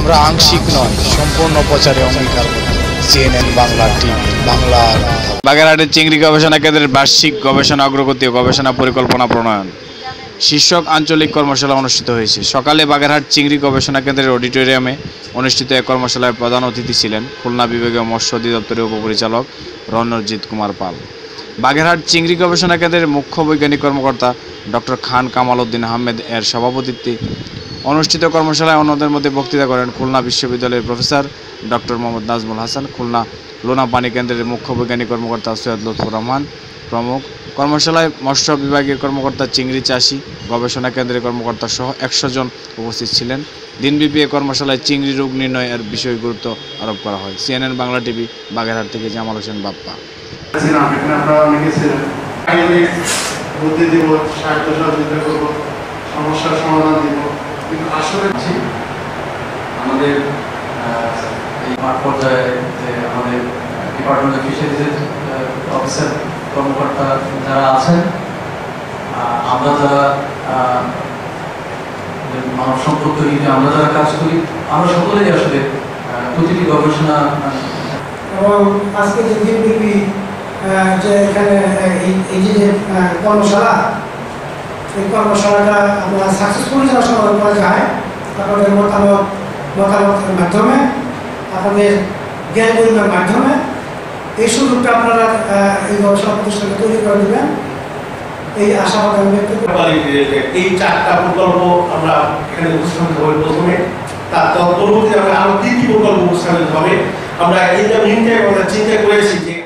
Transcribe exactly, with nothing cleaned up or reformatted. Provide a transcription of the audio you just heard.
আমরা আংশিক নয় সম্পূর্ণ প্রচারে অঙ্গীকার সিএনএন বাংলা টিভি বাংলার। বাগেরহাটের চিংড়ি গবেষণা কেন্দ্রের বার্ষিক গবেষণা অগ্রগতি ও গবেষণা পরিকল্পনা প্রণয়ন শীর্ষক আঞ্চলিক কর্মশালা অনুষ্ঠিত হয়েছে। সকালে বাগেরহাট চিংড়ি গবেষণা কেন্দ্রের অডিটোরিয়ামে অনুষ্ঠিত এক কর্মশালায় প্রধান অতিথি ছিলেন খুলনা বিভাগীয় মৎস্য অধিদপ্তরের উপপরিচালক রণজিৎ কুমার পাল। বাগেরহাট চিংড়ি গবেষণা কেন্দ্রের মুখ্য বৈজ্ঞানিক কর্মকর্তা ডক্টর খান কামাল উদ্দিন আহমেদ এর সভাপতিত্বে অনুষ্ঠিত কর্মশালায় অন্যদের মধ্যে বক্তৃতা করেন খুলনা বিশ্ববিদ্যালয়ের প্রফেসর ডক্টর মোহাম্মদ নাজমুল হাসান, খুলনা লোনা পানি কেন্দ্রের মুখ্য বৈজ্ঞানিক কর্মকর্তা সৈয়দ লুৎফুর রহমান প্রমুখ। কর্মশালায় মৎস্য বিভাগীয় কর্মকর্তা, চিংড়ি চাষি, গবেষণা কেন্দ্রের কর্মকর্তা সহ একশো জন উপস্থিত ছিলেন। দিনব্যাপী এই কর্মশালায় চিংড়ি রোগ নির্ণয়ের বিষয়ে গুরুত্ব আরোপ করা হয়। সিএনএন বাংলা টিভি বাগেরহাট থেকে জামাল হোসেন বাপ্পা। সমস্যার সমাধান দিব, কিন্তু আসলে আমাদের এই মাঠ পর্যায়ে যে আমাদের ডিপার্টমেন্ট অফ ফিশারিজের অফিসার কর্মকর্তা যারা আছেন, আমরা যারা মানব সম্পদ তৈরিতে আমরা যারা কাজ করি, আমরা সকলেই আসলে প্রতিটি গবেষণা এবং আজকে যে দিনব্যাপী যে এখানে এই যে কর্মশালা, এই কর্মশালাটা আমরা সাকসেসফুলি যারা সমাধান করা যায় আপনাদের মতামত মতামতের মাধ্যমে, আপনাদের জ্ঞান গরিমার মাধ্যমে এই সুযোগটা আপনারা এই গবেষণা প্রতিষ্ঠানকে তৈরি করে দেবেন, এই আশাবাদ আমি ব্যক্ত করি। এই চারটা প্রকল্প আমরা এখানে উপস্থাপিত হবে প্রথমে, তার পরবর্তীতে আমরা আরো কি কি প্রকল্প উপস্থাপিত হবে আমরা এই চিন্তা করেছি যে